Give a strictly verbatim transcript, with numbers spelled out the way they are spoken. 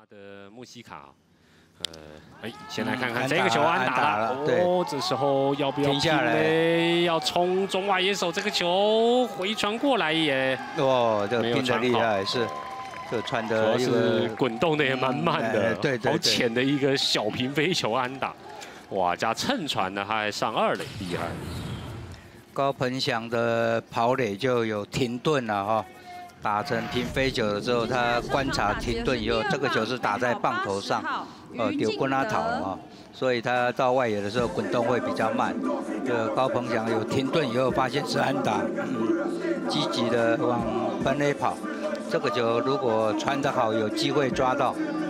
的穆西卡，呃，哎，先来看看这个球安打了。哦，这时候要不要停下来？ 要冲中外野手，这个球回传过来也。 哦，这个拼的厉害是。 就传的主要是滚动的也蛮慢的， 对对， 好浅的一个小平飞球安打，哇，加蹭传的还上二垒，厉害。 高鹏翔的跑垒就有停顿了哈，打成平飞球的时候，他观察停顿以后，这个球是打在棒头上，呃，丢滚拉头啊，所以他到外野的时候滚动会比较慢。这个高鹏翔有停顿以后，发现是安打，嗯，积极的往本垒跑。 这个球如果传得好，有机会抓到，